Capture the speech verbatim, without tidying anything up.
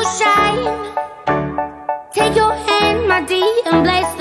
shine. Take your hand, my dear, and bless the